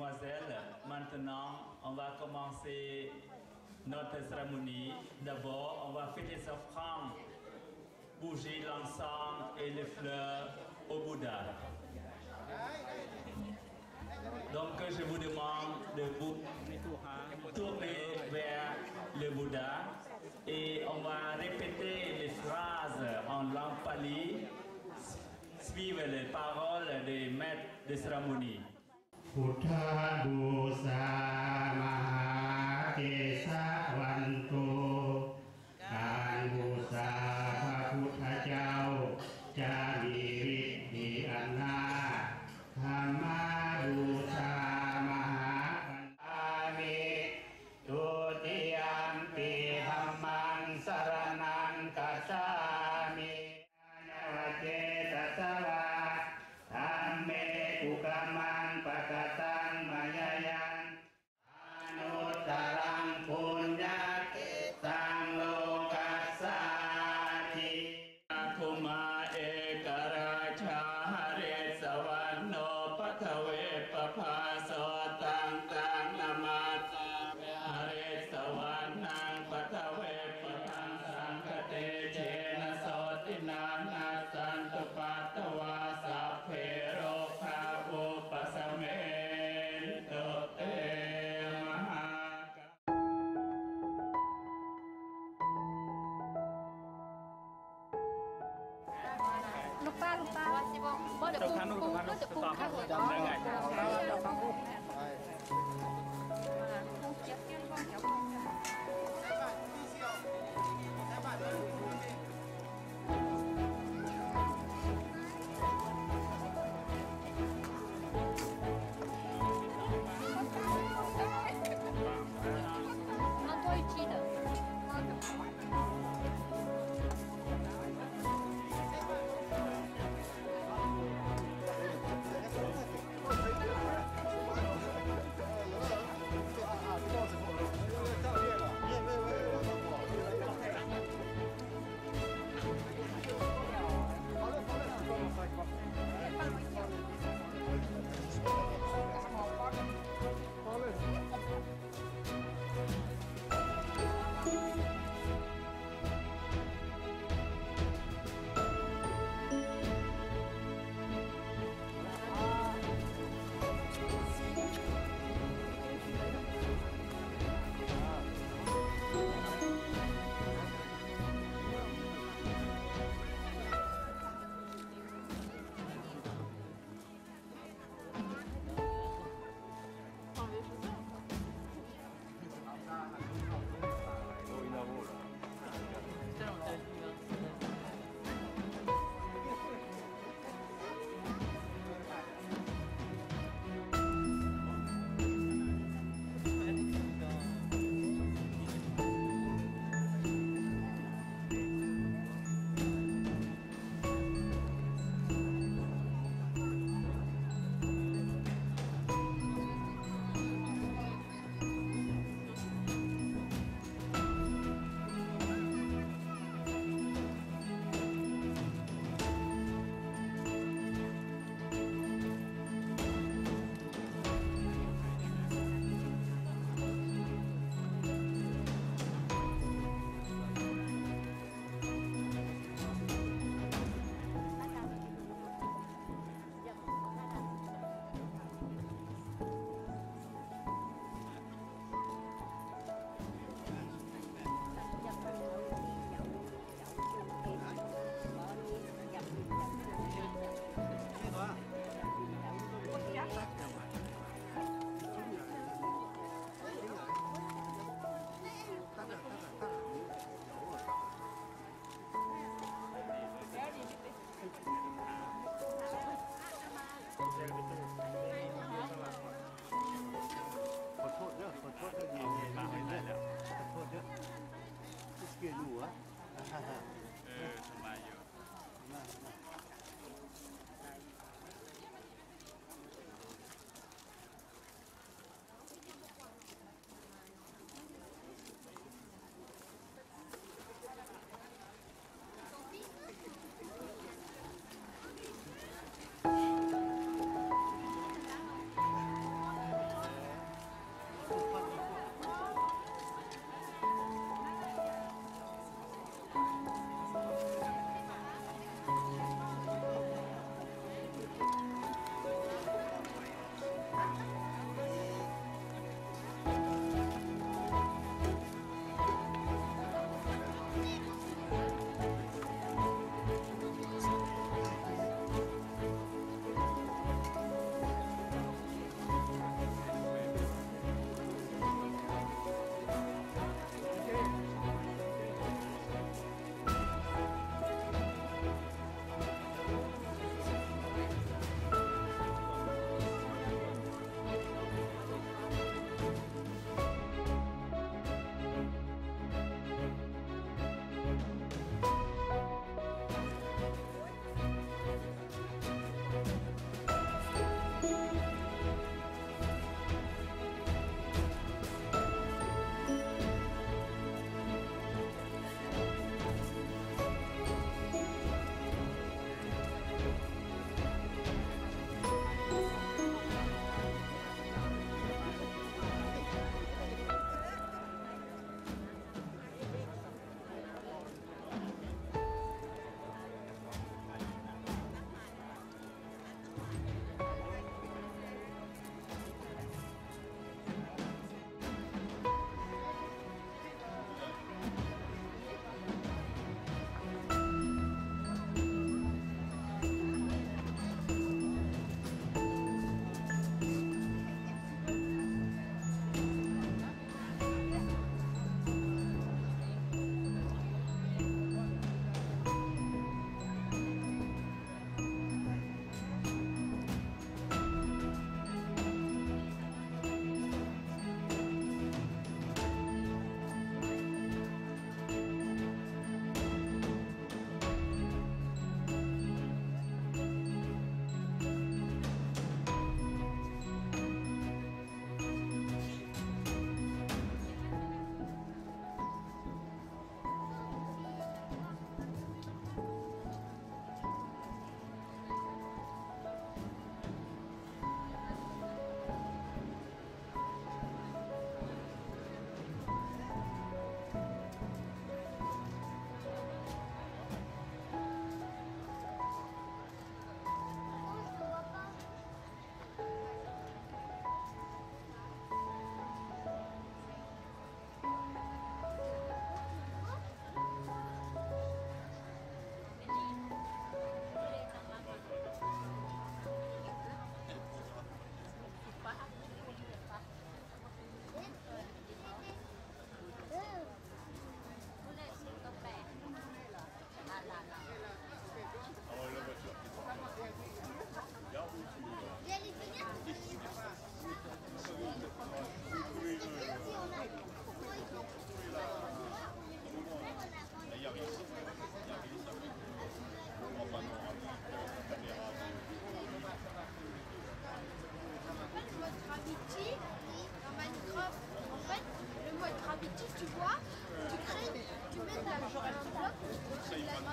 mesdemoiselles, maintenant on va commencer notre cérémonie. D'abord, on va fêter les offrandes, bouger l'encens et les fleurs au Bouddha. Donc je vous demande de vous tourner vers le Bouddha et on va répéter les phrases en langue pali, suivre les paroles des maîtres de cérémonie. พุทธบูชามหาเกศวันโตการบูชาพระพุทธเจ้าจะมีฤทธิ์มีอำนาจธรรมบูชามหาปัญญามิตุติยมปิธัมมังสรณังคัจฉามินวเจตสวาธัมเมตุกัมมังปะกตังมายายังอนุตตรังปุญญาเกตังโลกัสสาธิคุมาเอกราชาหเรศวรรณโนปัทเวปภาโสตังตังนามาสาเวหเรศวรรณังปัทเวปภาสังคเตเชนะโสตินานาสันตุปัตตวาสัพเพโรคาอุปสเมนตุเตมหา lupa boleh pun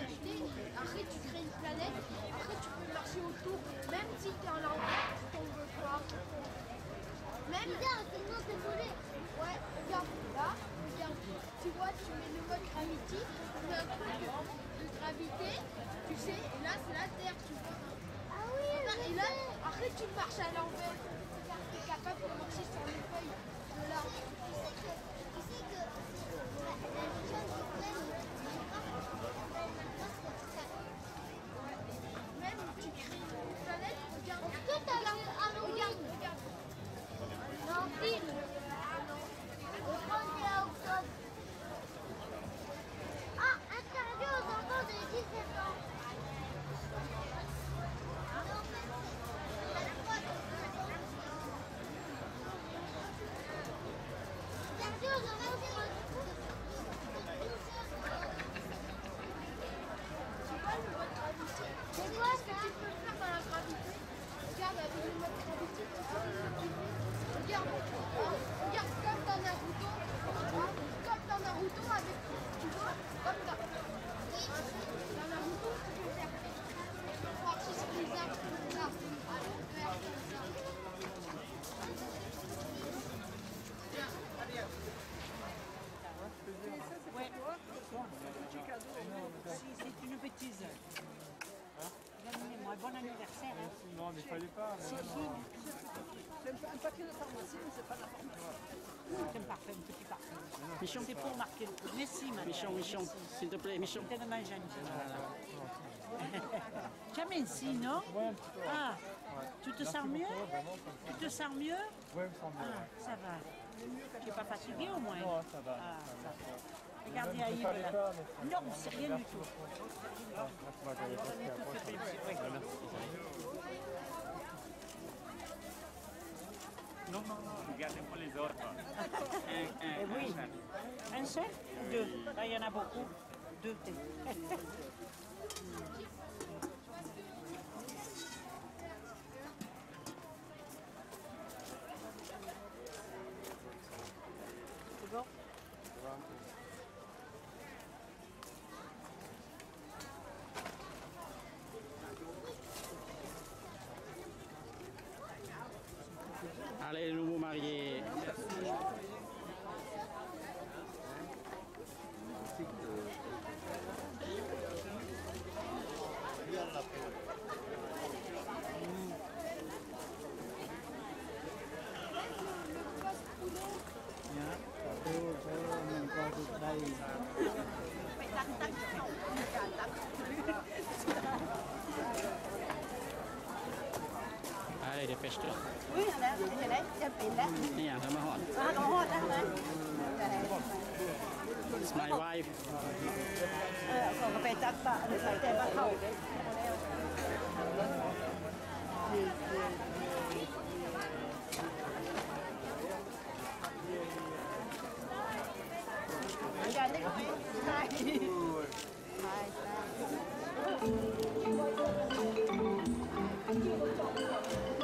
gravité, après tu crées une planète, après tu peux marcher autour, même si tu es en l'envers, tu tombes pas. Même... Regarde, sinon t'es volé. Ouais, regarde, là, regarde, tu vois, tu mets le mode gravity, tu mets un truc de gravité, tu sais, et là c'est la Terre, tu vois. Ah oui, et là, après tu marches à l'envers, tu es capable de marcher sur les feuilles de l'arbre. Tu sais que la légende du pleine, même tu crées une planète, regarde. Est-ce que t'as regarde. Non, film. Au 31 octobre. Ah, interdit aux enfants de 17 ans. Interdit aux enfants de 17 ans. C'est quoi ce que tu peux faire dans la gravité? Regarde avec le mode gravité, tu peux regarde, regarde comme dans Naruto, comme dans Naruto avec, tu vois, comme dans Naruto, tu peux faire marcher sur les arbres comme ça, faire comme ça. Ouais. Petit cadeau. Si, c'est une bêtise. Moi, bon anniversaire. Hein. Non, mais fallait pas. Si. C'est un papier de pharmacie, mais c'est pas la pharmacie. C'est un parfum, un petit parfum. Michon, c'est pour marquer le coup. Merci, madame. Michon, s'il te plaît, Michon. C'est tellement gentil. Tu as minci, non? Ouais, un petit peu. Ah, tu te sens mieux? Tu te sens mieux? Ouais, me semble. Ah, ça va. Tu n'es pas fatigué au moins? Non, ça va. Ah, ça va. Regardez Aïe, là. Non, c'est rien du tout. Non, regardez pour les autres. Eh oui. Un seul ou deux? Là, il y en a beaucoup. Deux. C'est bon? Allez, les nouveaux mariés. Allez, dépêche-toi. Oui,จะปิดแล้วนี่อย่างทำมาหอนเขาหอดแล้วนะ It's my wife. เขาก็ไปจัดปะหรือใส่ใจบ้านเขาการได้ไหมใช่ใช่